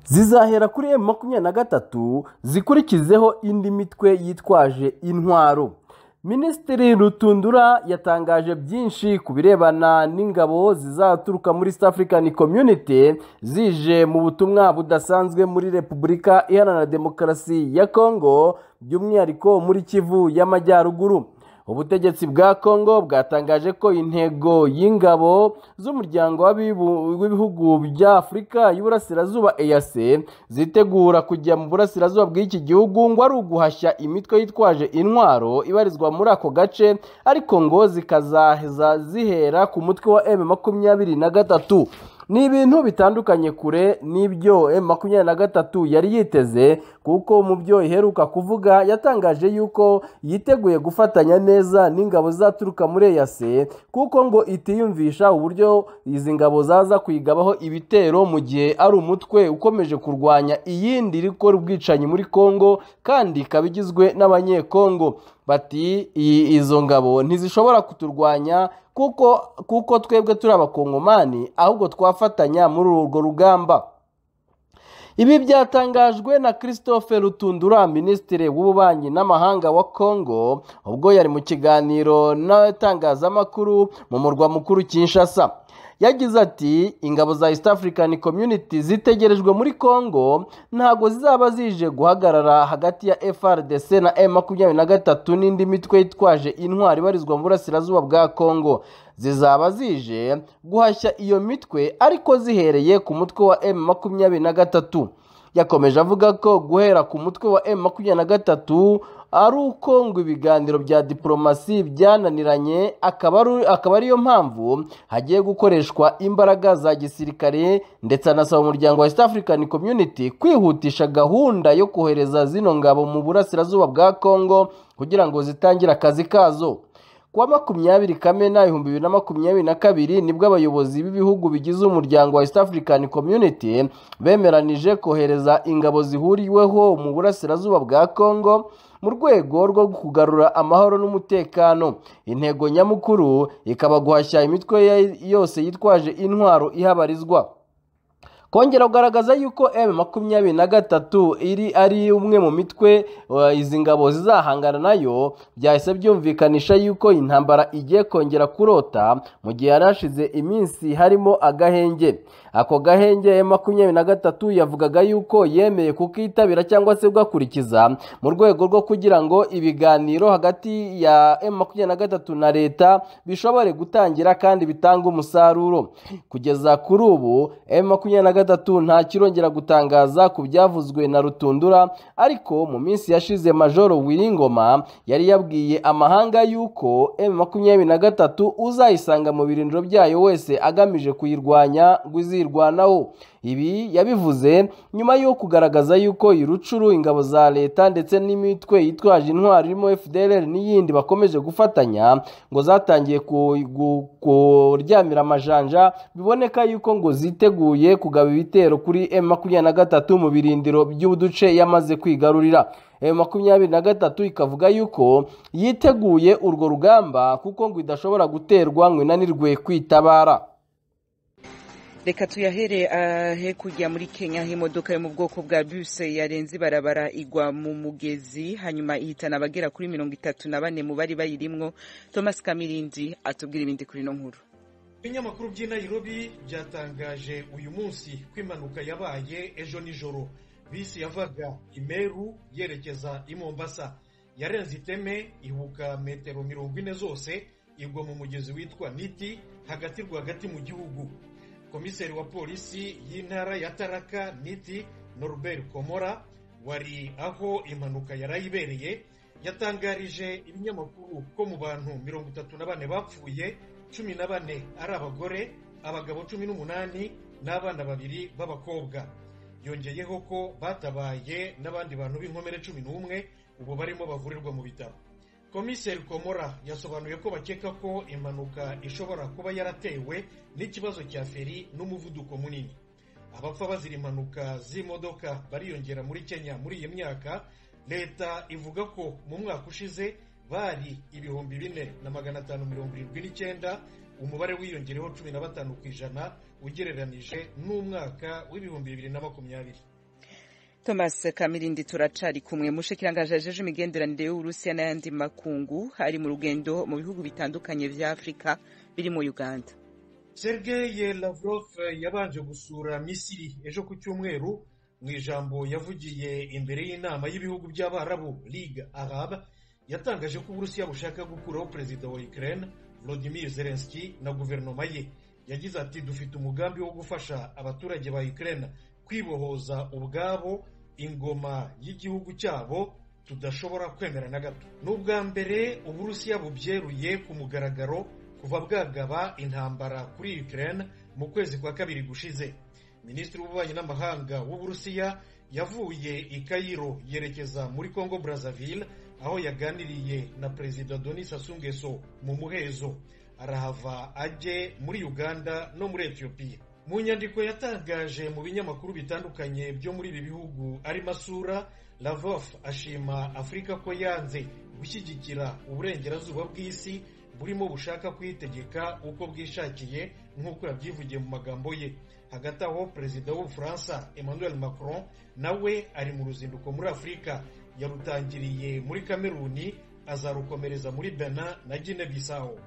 zizahera kuri M23 zikurikizeho indi mitwe yitwaje intwaro. Minisitiri Rutundura yatangaje byinshi ku birebana n'ingabo zizaturuka muri East African Community zije mu butumwa budasanzwe muri Repubulika Iharanira Demokarasi ya Kongo, by'umwihariko muri Kivu y'Amajyaruguru. Ubutegetsi bwa Kongo bwatangaje ko intego y'ingabo z'umuryango w'ibihugu bya Afurika y'Uburasirazuba EAC zitegura kujya mu burasirazuba bw'iki gihugu ngo ari uguhashya imitwe yitwaje intwaro ibarizwa muri ako gace, ariko ngo zikazaheza zihera ku mutwe wa M23. Ni ibintu bitandukanye kure n'ibyo M23 yari yiteze, kuko mu byo iheruka kuvuga yatangaje yuko yiteguye gufatanya neza n'ingabo zaturuka muri EAC, kuko ngo itiyumvisha uburyo izi ngabo zaza kuyigabaho ibitero mu gihe ari umutwe ukomeje kurwanya iyindi rikora ubwicanyi muri Kongo kandi kabigizwe n'abanyekongo. Bati izo ngabo ntizishobora kuturwanya kuko twebwe turi abakongomani, ahubwo twafatanya muri urwo rugamba. Ibi byatangajwe na Christophe Rutundura, Minisitiri w'Ububanyi n'Amahanga wa Kongo, ubwo yari mu kiganiro n'abatangazamakuru mu murwa mukuru Kinshasa. Yagize ati ingabo za East African Community zitegerejwe muri Kongo, ntago zizaba zije guhagarara hagati ya FRDC na M23 n'indi mitwe yitwaje intwari barizwa mu burasirazuba bwa Kongo. Zizaba zije guhashya iyo mitwe ariko zihereye ku mutwe wa M23. Yakomeje avuga ko guhera ku mutwe wa M23 ari uko ngo ibiganiro bya diplomasi byananiranye, akaba ariyo mpamvu hagiye gukoreshwa imbaraga za gisirikare, ndetse anasaba umuryango wa East African Community kwihutisha gahunda yo kohereza zino ngabo mu burasirazuba bwa Kongo kugira ngo zitangire akazi kazo. Kuwa 20 Kamena 2022 nibwo abayobozi b'ibihugu bigize umuryango wa East African Community bemeranije kohereza ingabo zihuriweho mu burasirazuba bwa Kongo mu rwego rwo kugarura amahoro n'umutekano. Intego nyamukuru ikaba guhashya imitwe yose yitwaje intwaro ihabarizwa. Kongera kugaragaza yuko M23 ari umwe mu mitwe izi ngabo zizahangana nayo, byahise byumvikanisha yuko intambara igiye kongera kurota mu gihe yarashize iminsi harimo agahenge. Ako gahenge M23 yavugaga yuko yemeye kukitabira cyangwa se gukurikiza mu rwego rwo kugira ngo ibiganiro hagati ya M23 na leta bishobore gutangira kandi bitanga umusaruro. Kugeza kuri ubu M23 nta kirongera gutangaza ku byavuzwe na Rutundura, ariko mu minsi yashize Major Wiringoma yari yabwiye amahanga yuko M23 uzayisanga mu birindiro byayo wese agamije kuyirwanya gwizirwanaho. Ibi yabivuze nyuma yo kugaragaza yuko irucuru ingabo za leta ndetse n'imitwe yitwaje intwari irimo FDLR n'iyindi bakomeje gufatanya ngo zatangiye kuryamira amajanja, biboneka yuko ngo ziteguye kugaba ibitero kuri M23 mu birindiro by'uduce yamaze kwigarurira. M23 ikavuga yuko yiteguye urwo rugamba kuko ngo idashobora guterwa ngo inanirwe kwitabara. Reka tuyahere he kujya muri Kenya, imodoka yo mu bwoko bwa bus yarenze barabara igwa mu mugezi hanyuma ihitana abagera kuri 34 mu bari bayirimwo. Thomas Kamirindi atubwira ibindi kuri no nkuru. Ibinyamakuru by'i Nairobi byatangaje uyu munsi kwimanuka yabaye ejo nijoro. Bisi yavaga Imeru yerekeza i Mombasa, yarenze iteme ihuka metero 40 zose igwa mu mugezi witwa Niti hagati mu gihugu. Komiseri wa polisi y'intara ya Tharaka Nithi Norbert Komora wari aho impanuka yarayibereye yatangarije ibinyamakuru ko mu bantu 34 bapfuye 14 ari abagore, abagabo 18 n'abana 2 b'abakobwa. Yongeyeho ko batabaye n'abandi bantu b'inkomere 11 ubu barimo bavurirwa mu bitaro. Komiseri Komora yasobanuye ko bakeka ko impanuka ishobora kuba yaratewe n'ikibazo cya feri n'umuvuduko munini. Abapfa bazira impanuka z'imodoka bariyongera muri Kenya muri iyi myaka. Leta ivuga ko mu mwaka ushize bari 4,579, umubare wiyongereho 15% ugereranije n'umwaka w'2020. Thomas Kamirindi turacari kumwe. Mushikiranganje ajeje imigenderanire y'Uburusiya n'ayandi makungu hari mu rugendo mu bihugu bitandukanye vya Afrika biri mu Uganda. Sergei Lavrov yabanje gusura Misiri ejo ku cyumweru mu ijambo yavugiye imbere y'inama y'ibihugu by'Abarabu Ligue Arabe yatangaje ko Uburusiya bushaka gukuraho perezida wa Ukraine Volodymyr Zelensky na guverinoma ye. Yagize ati dufite umugambi wo gufasha abaturage ba Ukraine kwibohoza ubwabo ingoma y'igihugu cyabo tudashobora kwemera na gato. N'ubwa mbere Uburusiya bubyeruye ku mugaragaro kuva bwagaba intambara kuri Ukraine mu kwezi kwa kabiri gushize. Minisitiri w'ububanyi n'amahanga w'Uburusiya yavuye i Cairo yerekeza muri Congo Brazzaville aho yaganiriye na Perezida Denis Sassou Nguesso mu muhezo. Arahava ajye muri Uganda no muri Ethiopia. Mu nyandiko yatangaje mu binyamakuru bitandukanye byo muri ibi bihugu ari masura, Lavrov ashima Afrika ko yanze gushyigikira uburengerazuba bw'isi burimo bushaka kwitegeka uko bwishakiye nk'uko yabyivugiye mu magambo ye. Hagati aho perezida w'Ubufaransa Emmanuel Macron nawe ari mu ruzinduko muri Afrika, yarutangiriye muri Kameruni azarukomereza muri Benin na Guinea Bissau.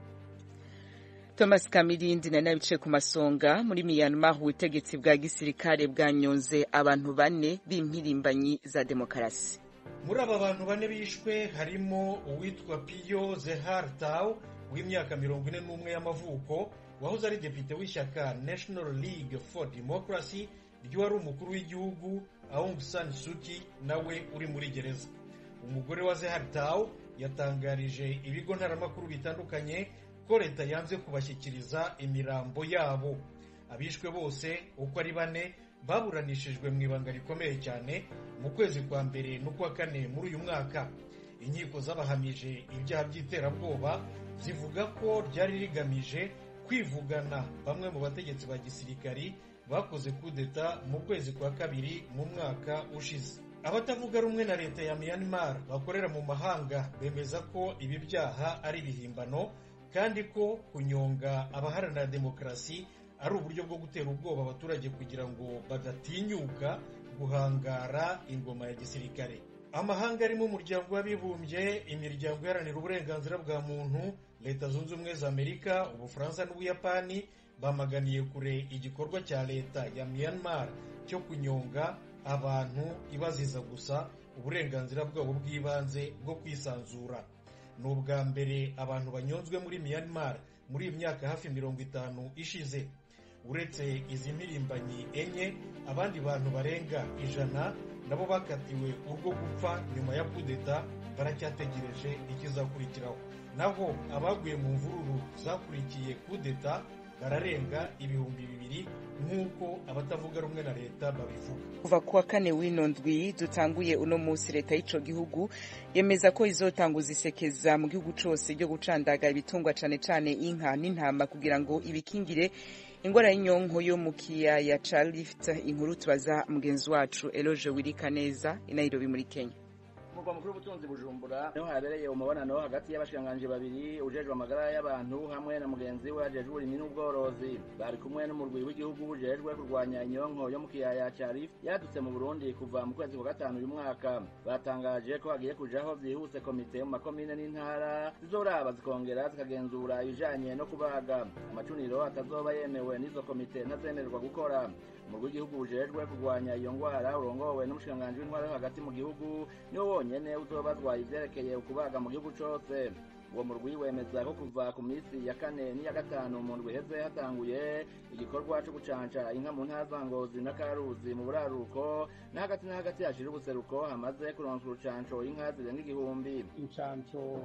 Thomas Kamirindi na nabice ku masonga muri Myanmar ubutegetsi bwa gisirikare bwanyonze abantu 4 b'impirimbanyi za demokarasi. Muri aba bantu 4 bishwe harimo uwitwa Piyo Zehar Tau w'imyaka 41 y'amavuko wahoze ari depite w'ishyaka National League for Democracy ry'uwari umukuru w'igihugu Aung San Suu Kyi nawe uri muri gereza. Umugore wa Zehar Tau yatangarije ibigo ntaramakuru bitandukanye ko leta yanze kubashyikiriza imirambo yabo. Abishwe bose uko ari 4 baburanishijwe mu ibanga rikomeye cyane mu kwezi kwa mbere no kwa kane muri uyu mwaka. Inkiko z'abahamije ibyaha by'iterabwoba zivuga ko ryari rigamije kwivugana bamwe mu bategetsi ba gisirikari bakoze kudeta mu kwezi kwa kabiri mu mwaka ushize. Abatavuga rumwe na leta ya Myanmar bakorera mu mahanga bemeza ko ibi byaha ari bihimbano kandi ko kunyonga abaharanira demokarasi ari uburyo bwo gutera ubwoba abaturage kugira ngo badatinyuka guhangara ingoma ya gisirikare. Amahanga arimo umuryango w'abibumbye, imiryango iharanira uburenganzira bwa muntu, Leta Zunze Ubumwe za Amerika, Ubufaransa n'Ubuyapani bamaganiye kure igikorwa cya leta ya Myanmar cyo kunyonga abantu ibaziza gusa uburenganzira bwabo bw'ibanze bwo kwisanzura. N'ubwa mbere abantu banyonzwe muri Myanmar muri imyaka hafi 50 ishize. Uretse izi mpirimbanyi 4, abandi bantu barenga 100 nabo bakatiwe urwo gupfa nyuma ya kudeta baracyategereje ikizakurikiraho. Naho abaguye mu mvururu zakurikiye kudeta bararenga 2,000 nk'uko abatavuga rumwe na leta babivuga. Kuva kuwa kane w'ino ndwi dutanguye uno munsi leta y'ico gihugu yemeza ko izotanguza isekeza mu gihugu cose ryo gucandaga ibitungwa cane inka n'intama kugira ngo ibikingire ingwara y'inyonko yo mu kiyaya ca Rift. Inkuru tubaza mugenzi wacu Eloge Wirikaneza i Nairobi muri Kenya. Mugwa mukuru w'ubutunzi Bujumbura niho habereye umubonano hagati y'abashikanganje babiri ujejwe amagara y'abantu hamwe na mugenzi we ajejwe uburimyi n'ubworozi. Bari kumwe n'umurwi w'igihugu ujejwe kurwanya inyonko yo mu kiyaya ca Rift yadutse mu Burundi kuva mu kwezi kwa 5 uyu mwaka. Batangaje ko hagiye kujaho byihuse komite mu makomine n'intara zizoraba zikongera zikagenzura ibijanye no kubaga. Amacuniro atazoba yemewe n'izo komite ntazemererwa gukora. Umurwi w'igihugu ujejwe kurwanya iyo ngwara urongowe n'umushikanganje w'intwaro hagati mu gihugu niwo nyene uzobazwa ivyerekeye ukubaga mu gihugu cose. Uwo murwi wemeza ko kuva ku minsi ya 4 n'iya 5 mu ndwi heze hatanguye igikorwa cyo gucanca inka mu ntara za Ngozi na Karuzi mu buraruko na hagati hashira ubuseruko hamaze kuronswa urucanco inka zirenga 1,000. Incanco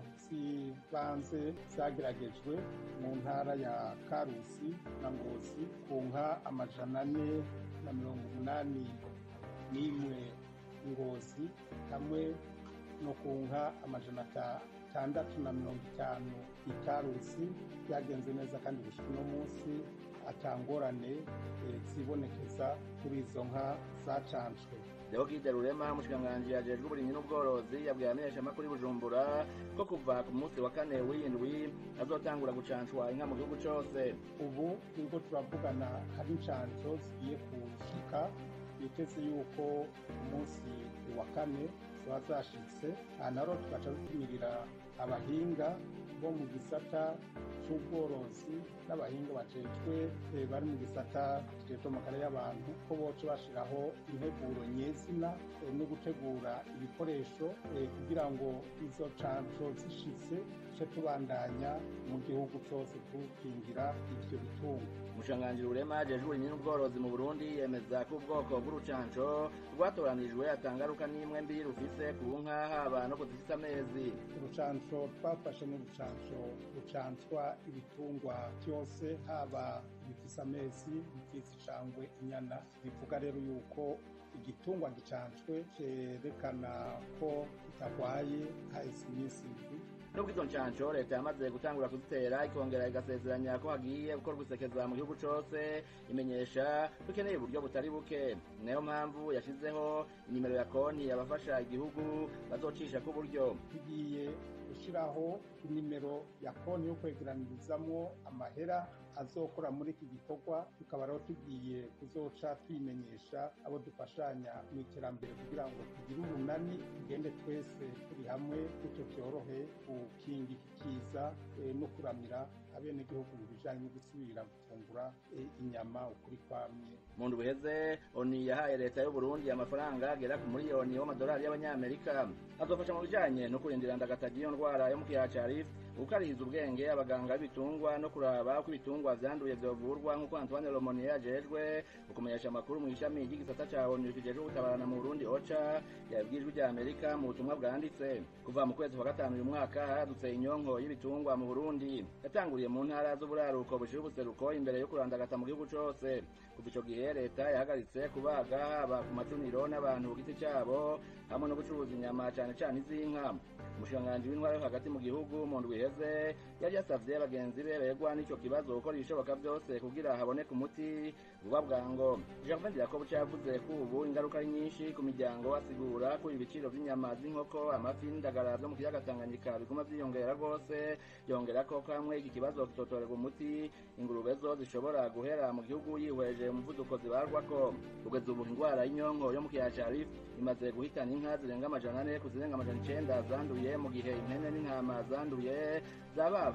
zibanze zageragejwe mu ntara ya Karuzi na Ngozi ku nka 481 Ngozi hamwe no ku nka 650 Ikarusi. Byagenze neza kandi gushika no munsi atangorane zibonekeza kuri izo nka zacanshwe. Deogide Rurema umushikanganje ajejwe uburimyi n'ubworozi yabwiye abamenyeshamakuru Bujumbura ko kuva ku munsi wa 4 w'indwi azotangura gucanshwa inka mu gihugu cose. Ubu nibwo turavugana hari incanco zigiye kushika biteze yuko umunsi wa kane ziba zashitse naro tugaca dutumirira abahinga bo mu gisata c'ubworozi n'abahinga bajejwe bari mu gisata kijejwe amagara y'abantu ko boca bashiraho integuro nyezina no gutegura ibikoresho kugira ngo izo canco zishitse duce tubandanya mu gihugu cose gukingira ivyo bitungo. Umushikiranganji Rurema ajejwe n'ubworozi mu Burundi yemeza ko ubwoko bw'urucanco rwatoranijwe atangaruka n'imwe mbi rufise ku nka haba no kuzifise amezi. Urucanco twafashe n'urucanco rucancwa ibitungwa byose haba ibifise amezi bifise icangwe inyana, bivuga rero yuko igitungwa gicancwe cerekana ko kitarwaye haheze iminsi ibiri. Nubwo izo ncanco leta yamaze gutangura kuzitera ikongera igasezeranya ko hagiye gukorwa isekeza mu gihugu cose imenyesha ko ikeneye uburyo butari buke, niyo mpamvu yashizeho inimero ya konti abafasha igihugu bazocisha ko uburyo. Tugiye gushiraho inimero ya konti yo kwegeranirizamwo amahera azokora muri iki gikorwa, tukaba rero tugiye kuzoca twimenyesha abo dufashanya mu iterambere kugira ngo tugire umunani tugende twese turi hamwe gutyo byorohe gukinga iki kiza no kuramira abenegihugu mu bijanye no gusubira gufungura inyama ukuri kwamye. Mu ndwi iheze ONU yahaye leta y'u Burundi amafaranga agera ku miliyoni y'amadolari y'abanyamerika azofasha mu bijanye no kurindira ndagataga iyo ndwara yo mu kiyaya ca Rift, gukariza ubwenge abaganga b'ibitungwa no kuraba ko ibitungwa vyanduye vyovurwa nk'uko Antoine Lomonier yajejwe ukumenyesha amakuru mu ishami ry'igisata ca ONU kijejwe gutabarana mu Burundi OCHA yabwirijwe rya Amerika mu butumwa bwanditse. Kuva mu kwezi kwa gatanu uyu mwaka haradutse inyonko y'ibitungwa mu Burundi yatanguriye mu ntara z'uburaruko bushira ubuseruko imbere yo kurandagata mu gihugu cose. Kuva ico gihe leta yahagaritse kubaga haba ku macuniro n'abantu ku giti cabo hamwe no gucuruza inyama cane cane iz'inka. Umushikiranganji w'intwaro hagati mu gihugu mu ndwi iheze yari yasavye bagenzi be begwa n'ico kibazo gukora ibishoboka byose kugira haboneke umuti vuba bwango. Gervais Ndirakobuca yavuze ko ubu ingaruka ari nyinshi ku miryango, asigura ko ibiciro vy'inyama z'inkoko, amafi n'indagara vyo mu kiyaga Tanganyika biguma vyiyongera rwose, yongera ko kamwe iki kibazo kitotorerwa umuti ingurube zo zishobora guhera mu gihugu yihweje umuvuduko zibarwako. Kugeza ubu indwara y'inyonko yo mu kiyaya ca Rift imaze guhitana inka zirenga 400 kuzirenga 900 zanduye, mu gihe impene n'intama zanduye zaba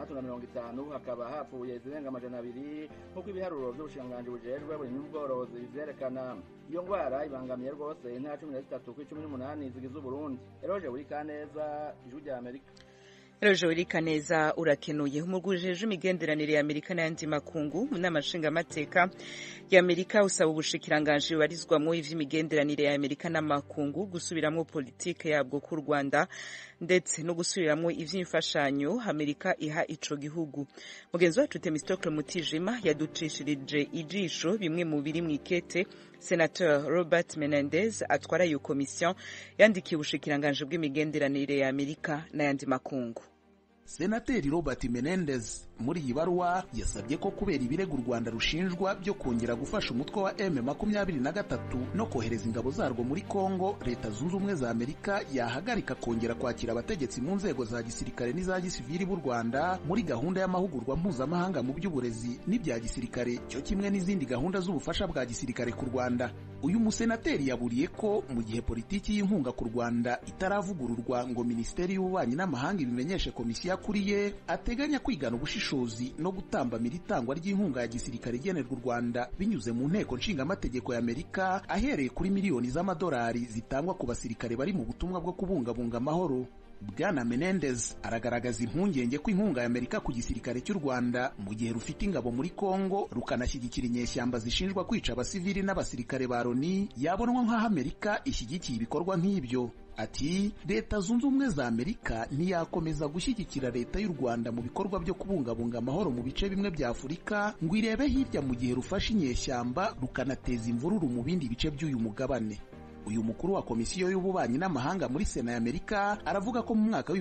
650, hakaba hapfuye zirenga 200 nk'uko ibiharuro vy'ubushikiranganji bujejwe buri n'ubworozi bivyerekana. Iyo ngwara ibangamiye rwose intara 13 ku 18 zigize Uburundi. Eroje uri Kaneza, Ijwi rya Amerika. Roje Urikaneza urakenuye. Umugujejwe imigenderanire ya Amerika n'ayandi makungu mu nama nshingamateka ya Amerika usaba ubushikiranganje barizwamwo ivy'imigenderanire ya Amerika n'amakungu gusubiramwo politike yabwo ku Rwanda ndetse no gusubiramwo ivy'imfashanyo Amerika iha ico gihugu. Mugenzi wacu Temistokle Mutijima yaducishirije ijisho bimwe mu biri mwikete Senator Robert Menendez atwara iyo komisiyo yandikiye ubushikiranganje bw'imigenderanire ya Amerika n'ayandi makungu. Senateri Robert Menendez muri iyi baruwa yasabye ko kubera ibirego u Rwanda rushinjwa byo kongera gufasha umutwe wa M23 no kohereza ingabo zarwo muri Kongo, Leta Zunze Ubumwe za Amerika yahagarika kongera kwakira abategetsi mu nzego za gisirikare n'iza gisivili b'u Rwanda muri gahunda y'amahugurwa mpuzamahanga mu by'uburezi n'ibya gisirikare cyo kimwe n'izindi gahunda z'ubufasha bwa gisirikare ku Rwanda. Uyu musenateri yaburiye ko mu gihe politiki y'inkunga ku Rwanda itaravugururwa ngo Minisiteri y'Ububanyi n'Amahanga ibimenyeshe komisiyo akuriye, ateganya kwigana ubushishozi no gutambamira itangwa ry'inkunga ya gisirikare igenerwa u Rwanda binyuze mu nteko nshingamategeko ya Amerika, ahereye kuri miliyoni z'amadolari zitangwa ku basirikare bari mu butumwa bwo kubungabunga amahoro. Bwana Menendez aragaragaza impungenge ko inkunga ya Amerika ku gisirikare cy'u Rwanda mu gihe rufite ingabo muri Kongo rukanashyigikira inyeshyamba zishinjwa kwica abasivili n'abasirikare ba Loni yabonwa nk'aho Amerika ishyigikiye ibikorwa nk'ibyo. Ati Leta Zunze Ubumwe za Amerika ntiyakomeza gushyigikira leta y'u Rwanda mu bikorwa byo kubungabunga amahoro mu bice bimwe bya Afurika ngo irebe hirya mu gihe rufashe inyeshyamba rukanateza imvururu mu bindi bice by'uyu mugabane. Uyu mukuru wa komisiyo y'ububanyi n'amahanga muri Sena ya Amerika aravuga ko mu mwaka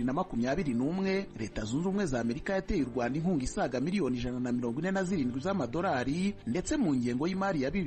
w'2021 Leta Zunze Ubumwe za Amerika yateye u Rwanda inkunga isaga miliyoni 147 z'amadolari, ndetse mu ngengo y'imari ya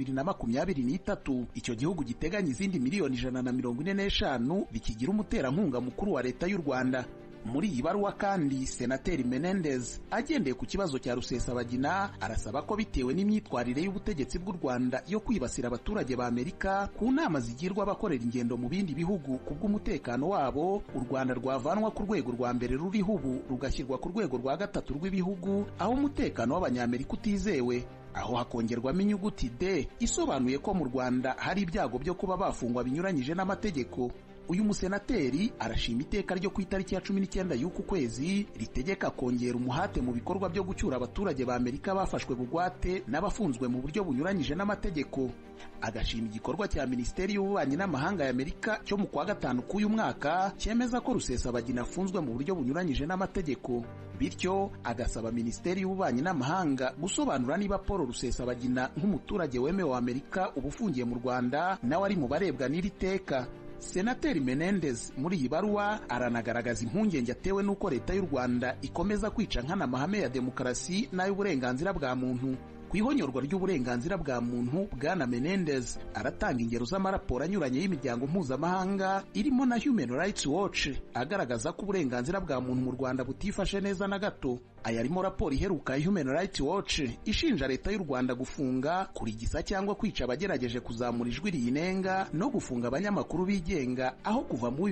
2023 icyo gihugu giteganya izindi miliyoni 145 bikigira umuterankunga mukuru wa leta y'u Rwanda. Muri iyi baruwa kandi Senateri Menendez agendeye ku kibazo cya Rusesabagina arasaba ko bitewe n'imyitwarire y'ubutegetsi bw'u Rwanda yo kwibasira abaturage ba Amerika ku nama zigirwa abakorera ingendo mu bindi bihugu ku bw'umutekano wabo, u Rwanda rwavanwa ku rwego rwa mbere ruriho ubu rugashyirwa ku rwego rwa gatatu rw'ibihugu aho umutekano w'Abanyamerika utizewe, aho hakongerwamo inyuguti D isobanuye ko mu Rwanda hari ibyago byo kuba bafungwa binyuranyije n'amategeko. Uyu musenateri arashima iteka ryo ku itariki ya 19 y'uku kwezi ritegeka kongera umuhate mu bikorwa byo gucyura abaturage ba Amerika bafashwe bugwate n'abafunzwe mu buryo bunyuranyije n'amategeko. Agashima igikorwa cya Minisiteri y'Ububanyi n'Amahanga ya Amerika cyo mu kwa gatanu k'uyu mwaka cyemeza ko Rusesabagina afunzwe mu buryo bunyuranyije n'amategeko. Bityo agasaba Minisiteri y'Ububanyi n'Amahanga gusobanura niba Paul Rusesabagina nk'umuturage wemewe wa Amerika ubufungiye mu Rwanda nawe ari mu barebwa n'iri teka. Senateri Menendez muri iyi baruwa aranagaragaza impungenge atewe n'uko leta y'u Rwanda ikomeza kwica nkana amahame ya demokarasi n'ay'uburenganzira bwa muntu. Ku ihonyorwa ry'uburenganzira bwa muntu, Bwana Menendez aratanga ingero z'amaraporo anyuranye y'imiryango mpuzamahanga irimo na Human Rights Watch agaragaza ko uburenganzira bwa muntu mu Rwanda butifashe neza na gato. Aya arimo raporo iheruka ya Human Rights Watch ishinja leta y'u Rwanda gufunga, kurigisa cyangwa kwica abagerageje kuzamura ijwi riyinenga no gufunga abanyamakuru bigenga, aho kuva mu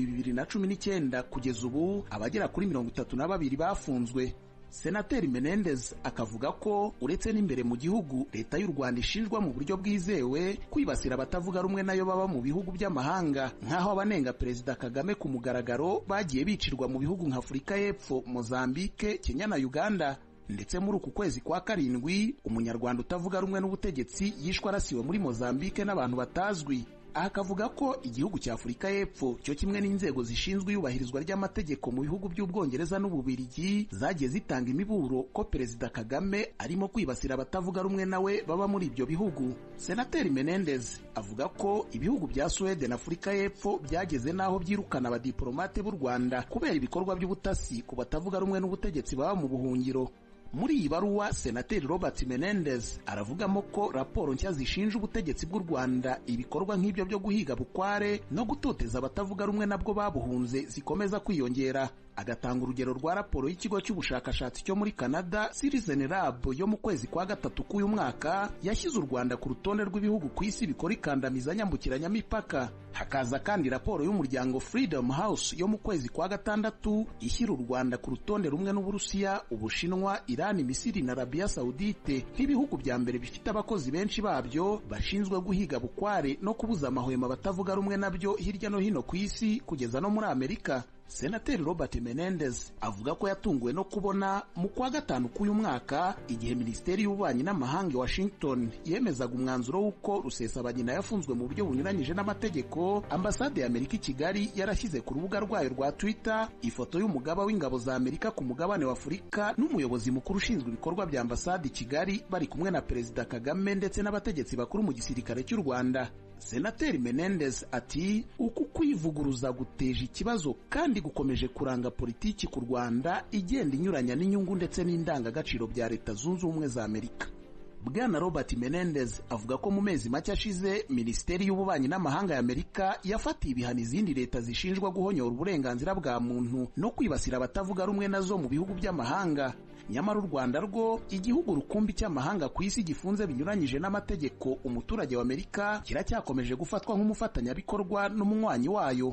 2019 kugeza ubu abagera kuri 32 bafunzwe. Senateri Menendez akavuga ko uretse n'imbere mu gihugu leta y'u Rwanda ishinjwa mu buryo bwizewe kwibasira abatavuga rumwe nayo baba mu bihugu by'amahanga, nk'aho abanenga Perezida Kagame ku mugaragaro bagiye bicirwa mu bihugu nka Afurika y'Epfo, Mozambique, Kenya na Uganda. Ndetse muri uku kwezi kwa karindwi umunyarwanda utavuga rumwe n'ubutegetsi yishwe arasiwe muri Mozambique n'abantu batazwi. Akavuga ko igihugu cya Afurika y'Epfo cyo kimwe n'inzego zishinzwe iyubahirizwa ry'amategeko mu bihugu by'Ubwongereza n'Ububirigi zagiye zitanga imiburo ko Perezida Kagame arimo kwibasira abatavuga rumwe nawe baba muri ibyo bihugu. Senateri Menendez avuga ko ibihugu bya Sweden na Afurika y'Epfo byageze naho byirukana abadiplomate b'u Rwanda kubera ibikorwa by'ubutasi ku batavuga rumwe n'ubutegetsi baba mu buhungiro. Muri iyi baruwa Senateri Robert Menendez aravugamo ko raporo nshya zishinja ubutegetsi bw'u Rwanda ibikorwa nk'ibyo byo guhiga bukware no gutoteza abatavuga rumwe nabwo babuhunze zikomeza kwiyongera. Agatanga urugero rwa raporo y'ikigo cy'ubushakashatsi cyo muri Canada Citizen Lab yo mu kwezi kwa gatatu k'uyu mwaka yashyize u Rwanda ku rutonde rw'ibihugu ku isi bikora ikandamiza nyambukiranyamipaka. Hakaza kandi raporo y'umuryango Freedom House yo mu kwezi kwa gatandatu ishyira u Rwanda ku rutonde rumwe n'Uburusiya, Ubushinwa, Iran, Misiri na Arabia Saudite nk'ibihugu bya mbere bifite abakozi benshi babyo bashinzwe guhiga bukware no kubuza amahwemo abatavuga rumwe nabyo hirya no hino ku isi kugeza no muri Amerika. Senateri Robert Menendez avuga ko yatunguwe no kubona mu kwa gatanu k'uyu mwaka igihe Minisiteri y'Ububanyi n'Amahanga i Washington yemezaga umwanzuro w'uko Rusesabagina yafunzwe mu buryo bunyuranyije n'amategeko, Ambasade ya Amerika i Kigali yarashyize ku rubuga rwayo rwa Twitter ifoto y'umugaba w'ingabo za Amerika ku mugabane wa Afurika n'umuyobozi mukuru ushinzwe ibikorwa bya Ambasade i Kigali bari kumwe na Perezida Kagame ndetse n'abategetsi bakuru mu gisirikare cy'u Rwanda. Senateri Menendez ati uku kwivuguruza guteje ikibazo kandi gukomeje kuranga politiki ku Rwanda igenda inyuranya n'inyungu ndetse n'indangagaciro bya Leta Zunze Ubumwe za Amerika. Bwana Robert Menendez avuga ko mu mezi make ashize Minisiteri y'Ububanyi n'Amahanga ya Amerika yafatiye ibihano izindi leta zishinjwa guhonyora uburenganzira bwa muntu no kwibasira abatavuga rumwe nazo mu bihugu by'amahanga. Nyamara u Rwanda rwo igihugu rukumbi cy'amahanga ku isi gifunze binyuranyije n'amategeko umuturage wa Amerika kiracyakomeje gufatwa nk'umufatanyabikorwa n'umunywanyi wayo.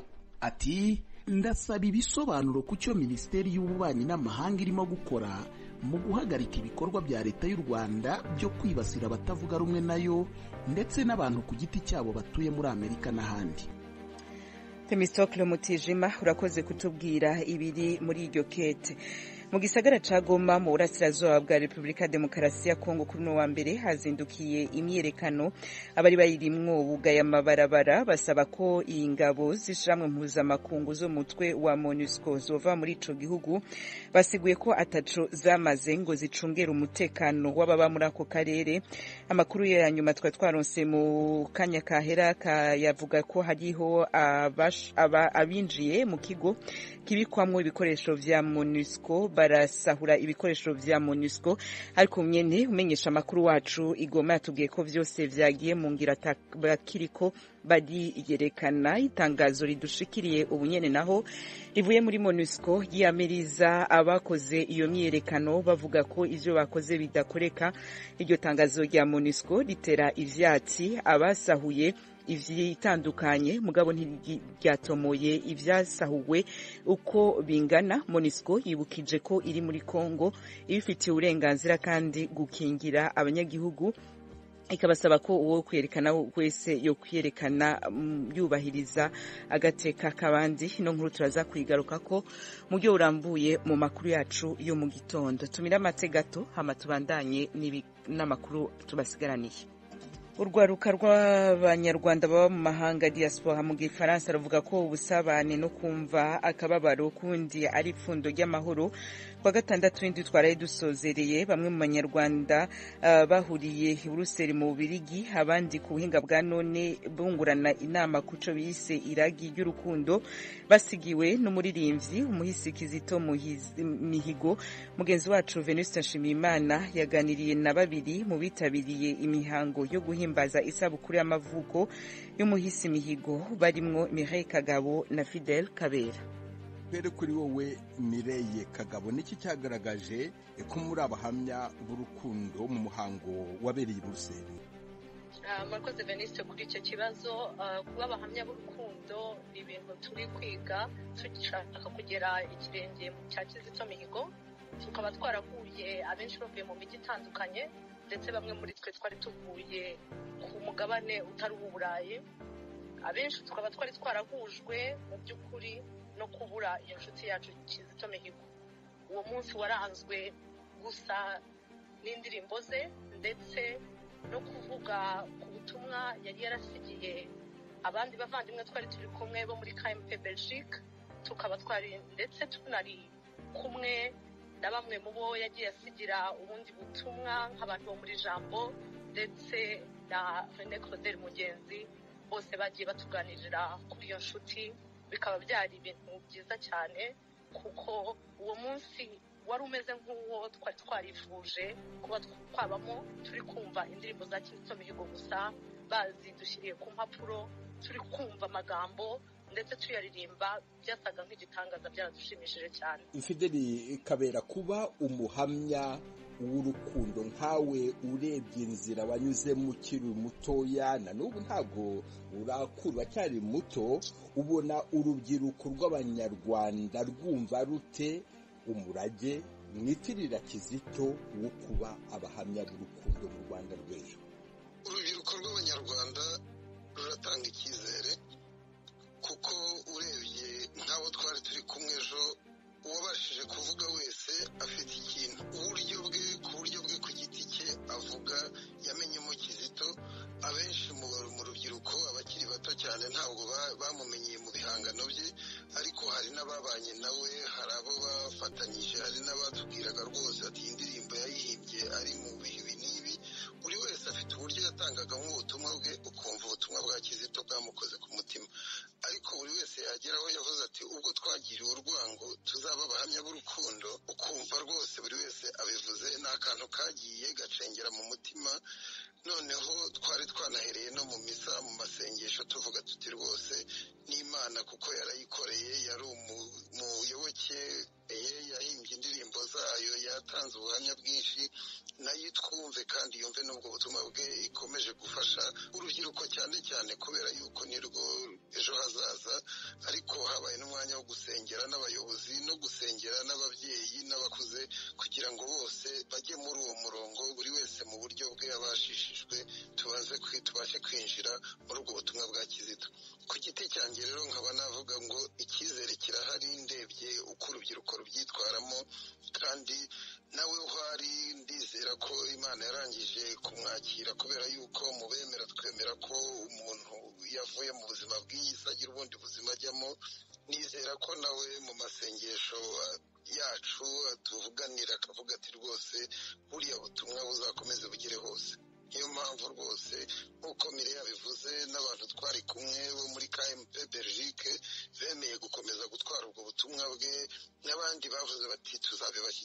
Ati ndasaba ibisobanuro ku cyo Minisiteri y'Ububanyi n'Amahanga irimo gukora mu guhagarika ibikorwa bya leta y'u Rwanda byo kwibasira abatavuga rumwe nayo ndetse n'abantu ku giti cyabo batuye muri Amerika n'ahandi. Temistokle Mutijima urakoze kutubwira ibiri muri iryo kete. Mu gisagara ca Goma mu burasirazuba bwa Repubulika Demokarasi ya Kongo kuri no wa mbere hazindukiye imyerekano abari bayirimwo bugaya amabarabara basaba ko ingabo zishiramwe mpuzamakungu zo mutwe wa MONUSCO zova muri ico gihugu. Basiguye ko ataco zamaze ngo zicungera umutekano w'ababa muri ako karere. Amakuru ya nyuma twaronse mu kanya kahera yavuga ko hariho abinjiye mu kigo kibikwamwo ibikoresho vya MONUSCO barasahura ibikoresho vya MONUSCO ariko nyene umenyesha amakuru wacu Igoma yatubwiye ko vyose vyagiye mu ngira bakiriko bariyerekana. Itangazo ridushikiriye ubunyene naho rivuye muri MONUSCO yamiriza abakoze iyo myiyerekano bavuga ko ivyo bakoze bidakoreka. Iryo tangazo rya MONUSCO ritera ivyatsi abasahuye ivyitandukanye mugabo ntiryatomoye ivyasahuwe uko bingana. MONUSCO yibukije ko iri muri Kongo ibifitiye uburenganzira kandi gukingira abanyagihugu, ikabasaba ko uwo kwerekana wese yo kwerekana yubahiriza agateka kabandi. No nkuru turaza kwigaruka ko mu byo urambuye mu makuru yacu yo mu gitondo. Tumira amategato hama tubandanye n'amakuru tubasigaraniye. Urwaruka rw'abanyarwanda baba mu mahanga diaspora mu Gifaransa ruvuga ko ubusabane no kumva akababaro kundi ari ipfundo ry'amahoro. Kwa gatandatu w'indwi twaraye dusozereye bamwe mu banyarwanda bahuriye i Buruseli mu Bubiligi, abandi ku buhinga bwa none bungurana inama kuco bise iragi ry'urukundo, basigiwe n'umuririmbyi umuhisi Kizito Mihigo. Mugenzi wacu Venuste Nshimiyimana yaganiriye na babiri mu bitabiriye imihango yo guhimbaza isabukuru y'amavuko y'umuhisi Mihigo, barimwo Mireille Kagabo na Fidel Kabera. Mbere kuri wowe Mireille Kagabo, niki cyagaragaje ko muri abahamya b'urukundo mu muhango wabereye i Buruseli? Murakoze Venuste kuri icyo kibazo. Kuba abahamya b'urukundo ni ibintu turi kwiga dushaka kugera ikirenge cya Kizito Mihigo. Tukaba twarahuye abenshi bavuye mu mijyi itandukanye, ndetse bamwe muri twe twari tuvuye ku mugabane utari uw'Uburayi. Abenshi tukaba twari twarahujwe mu by'ukuri no kubura iyo nshuti yacu Kizito Mihigo. Uwo munsi waranzwe gusa n'indirimbo ze ndetse no kuvuga ku butumwa yari yarasigiye abandi bavandimwe twari turi kumwe bo muri KMP Belgique. Tukaba twari ndetse tunari kumwe na bamwe mu bo yagiye asigira ubundi butumwa nk'abantu bo muri Jambo ndetse na René Claudel Mugenzi, bose bagiye batuganirira kuri iyo nshuti. Bikaba byari ibintu byiza cyane kuko uwo munsi wari umeze nk'uwo twari twarifuje kuba twabamo, turi kumva indirimbo za Kizito Mihigo gusa bazidushyiriye ku mpapuro, turi kumva amagambo ndetse tuyaririmba. Byasaga nk'igitangaza, byaradushimishije cyane. Fidel Kabera, kuba umuhamya w'urukundo nkawe, urebye inzira wanyuzemo ukiri mutoya, na n'ubu ntabwo urakura, cyari muto, ubona urubyiruko rw'abanyarwanda rwumva rute umurage mwitirira Kizito wo kuba abahamya b'urukundo mu Rwanda rw'ejo? Urubyiruko rw'abanyarwanda ruratanga icyizere kuko urebye nk'abo twari turi kumwe ejo, uwabashije kuvuga wese afite ikintu ku buryo bwe ku giti cye avuga yamenyemo Kizito. Abenshi mu rubyiruko, abakiri bato cyane, ntabwo bamumenyeye mu bihangano bye, ariko hari n'ababanye nawe, hari abo bafatanyije, hari n'abatubwiraga rwose ati indirimbo yayihimbye ari mu bihe n'ibi. Buri wese afite uburyo yatangaga nk'ubutumwa bwe, ukumva ubutumwa bwa Kizito bwamukoze ku mutima. Ariko buri wese yageraho yavuze ati ubwo twagiriwe urwango tuzaba abahamya b'urukundo, ukumva rwose buri wese abivuze, ni akantu kagiye gacengera mu mutima. Noneho twari twanahereye no mu misa, mu masengesho, tuvuga tuti rwose n'Imana kuko yarayikoreye, yari umuyoboke, yahimbye indirimbo zayo, yatanze ubuhamya bwinshi, nayo twumve kandi yumve n'ubwo butumwa bwe, ikomeje gufasha urubyiruko cyane cyane kubera yuko nirwo ejo hazaza. Ariko habaye n'umwanya wo gusengera n'abayobozi no gusengera n'ababyeyi n'abakuze kugira ngo bose bajye muri uwo murongo, buri wese mu buryo bwe abashishijwe, tubashe kwinjira muri ubwo butumwa bwa Kizito. Ku giti cyanjye rero nkaba navuga ngo icyizere kirahari, ndebye uko urubyiruko rubyitwaramo, kandi nawe uhari ndizera ko Imana yarangije kumwakira, kubera yuko mu bemera twemera ko umuntu yavuye mu buzima bw'iyi si agira ubundi buzima ajyamo. Nizera ko nawe mu masengesho yacu atuvuganira akavuga ati rwose buriya butumwa buzakomeze bugere hose. Niyo mpamvu rwose nk'uko Mire yabivuze, n'abantu twari kumwe bo muri KMP Belgique bemeye gukomeza gutwara ubwo butumwa bwe, n'abandi bavuze bati tuzabibashyira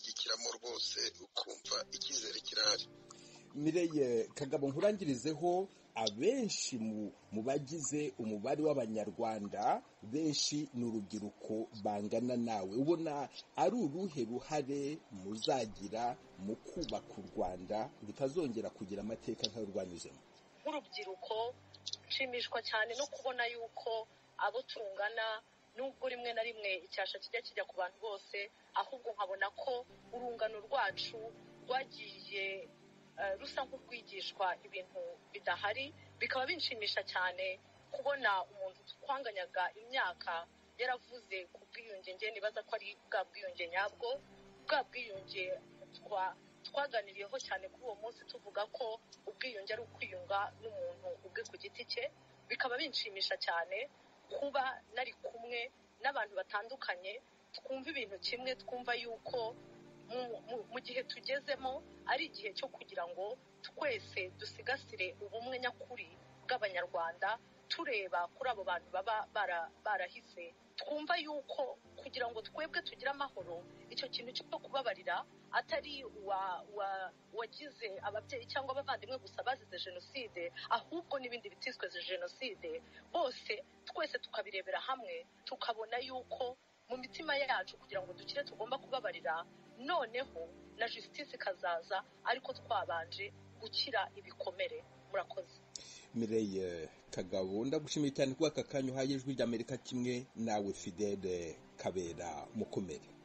hose ukumva icyizere kirahari. Mireye Kagabo, nkurangirizeho abenshi mu bagize umubare w'abanyarwanda benshi ni urubyiruko bangana nawe, ubona ari uruhe ruhare muzagira mu kubaka u Rwanda rutazongera kugira amateka nk'ayo rwanyuzemo? nk'urubyiruko nshimishwa cyane no kubona yuko abo tungana nubwo rimwe na rimwe icyasha kijya ku bantu bose, ahubwo nkabona ko urungano rwacu rwagiye rusa nk'urwigishwa ibintu bidahari. Bikaba binshimisha cyane kubona umuntu twanganyaga imyaka yaravuze ku bwiyunge. Nge nibaza ko ari bwa bwiyunge nyabwo, bwa bwiyunge twaganiriyeho cyane kuri uwo munsi, tuvuga ko ubwiyunge ari ukwiyunga n'umuntu ubwe ku giti cye. Bikaba binshimisha cyane kuba nari kumwe n'abantu batandukanye, twumva ibintu kimwe, twumva yuko mu gihe tugezemo ari igihe cyo kugira ngo twese dusigasire ubumwe nyakuri bw'abanyarwanda, tureba kuri abo bantu baba barahise. Twumva yuko kugira ngo twebwe tugire amahoro, icyo kintu cyo kubabarira atari wagize ababyeyi cyangwa abavandimwe gusa bazize jenoside, ahubwo n'ibindi bitiswe jenoside, bose twese tukabirebera hamwe, tukabona yuko mu mitima yacu kugira ngo dukire tugomba kubabarira, noneho na justice ikazaza ariko twabanje gukira ibikomere. Murakoze. Mireye Kagabo, ndagushimiye cyane kuba aka kanya uhaye Ijwi ry'Amerika kimwe nawe Fidele Kabera. Mukomere.